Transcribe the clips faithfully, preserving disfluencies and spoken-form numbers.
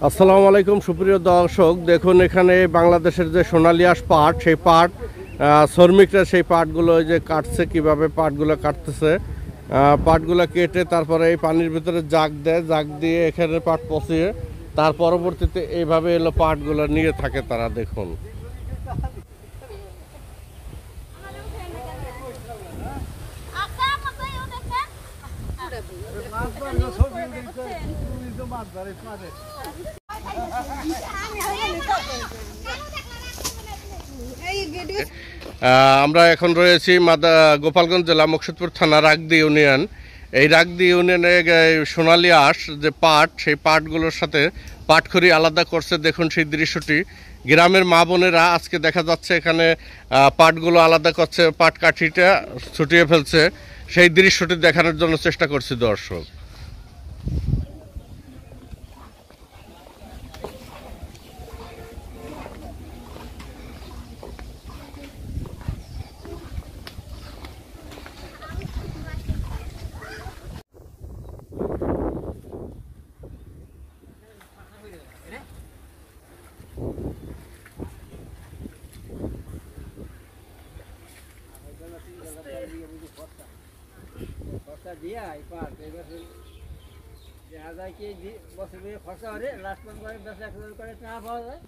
আসসালামু আলাইকুম সুপ্রিয় দর্শক, দেখুন এখানে বাংলাদেশের যে সোনালী আঁশ পাট, সেই পাট শ্রমিকরা সেই পাটগুলো যে কাটছে, কিভাবে পাটগুলো কাটতেছে। পাটগুলো কেটে তারপরে এই পানির ভিতরে জাগ দেয়, জাগ দিয়ে এখানে পাট পচিয়ে তার পরবর্তীতে এইভাবে এলো পাটগুলো নিয়ে থাকে তারা। দেখুন আমরা এখন রয়েছি মাদা গোপালগঞ্জ জেলা মুকসুদপুর থানা রাগদি ইউনিয়ন। এই রাগদি ইউনিয়নে সোনালী আঁশ যে পাট, সেই পাটগুলোর সাথে পাটখড়ি আলাদা করছে। দেখুন সেই দৃশ্যটি, গ্রামের মা বোনেরা আজকে দেখা যাচ্ছে এখানে পাটগুলো আলাদা করছে, পাট কাঠিটা ছুটিয়ে ফেলছে। সেই দৃশ্যটি দেখানোর জন্য চেষ্টা করছি দর্শক। দিয়া পাট এবার দেখা যায় কি বছর খরচা হলে লাস্ট মান করে দশ এক হাজার করে টাকা পাওয়া যায়।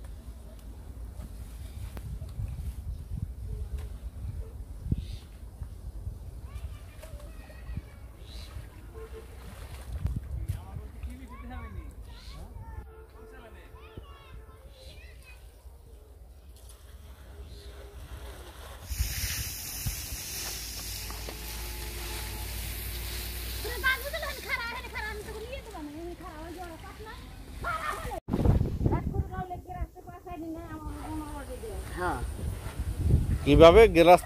কিভাবে গেরাস্ত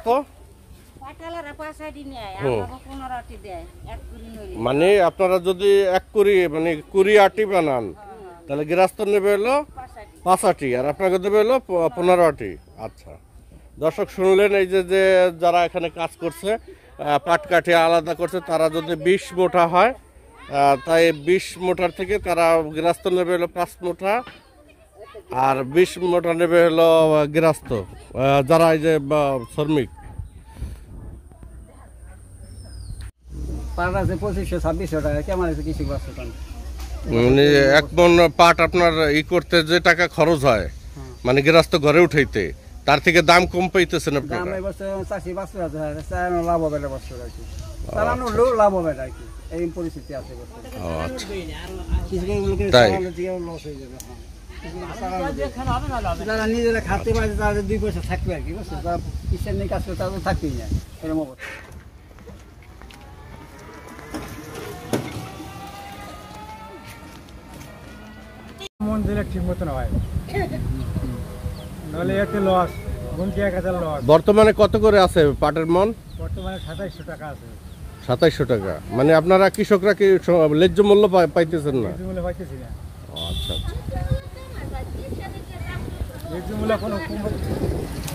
মানে আপনারা যদি এক কুড়ি মানে কুড়ি আটি বানান তাহলে গেরাস্ত নেবে হলো পাঁচ আটি, আর আপনাকে দেবে হলো পনেরো আটি। আচ্ছা দর্শক শুনলেন, এই যে যে যারা এখানে কাজ করছে পাট কাঠি আলাদা করছে, তারা যদি বিশ মোটা হয় তাই বিশ মোটার থেকে তারা গৃহস্থ নেবে হলো পাঁচ মোটা, আর বিশ মোটা নেবে হলো গৃহস্থ যারা এই যে শ্রমিক। পাট আছে পঁচিশশো ছাব্বিশশো টাকা, কেমন আছে কৃষি বাস্তব মানে এক মন পাট আপনার ই করতে যে টাকা খরচ হয় মানে গৃহস্থ ঘরে উঠাইতে, তার থেকে দাম কম পাইতেছেন আপনারা? দাম এই বছর চাষি বাস্তব আছে, চালানো লাভ হবে না বছর আর কি, চালানো লোক লাভ হবে না আর কি, এই পরিস্থিতি আছে বছর। তাই যারা নিজেরা খাতে পারে তাদের দুই পয়সা থাকবে আর কি, বুঝছো, যারা কিষান নিয়ে কাজ করে তাদের থাকবেই না, এরকম অবস্থা। মন দিলে ঠিক মতন হয়, নাহলে এতে লস, গুনতি এক হাজার লস। বর্তমানে কত করে আছে পাটের মন? বর্তমানে সাতাইশশো টাকা আছে। সাতাইশশো টাকা মানে আপনারা কৃষকরা কি ন্যায্য মূল্য পাইতেছেন না? ন্যায্য মূল্য পাইতেছি না। আচ্ছা আচ্ছা, ন্যায্য মূল্য কোনো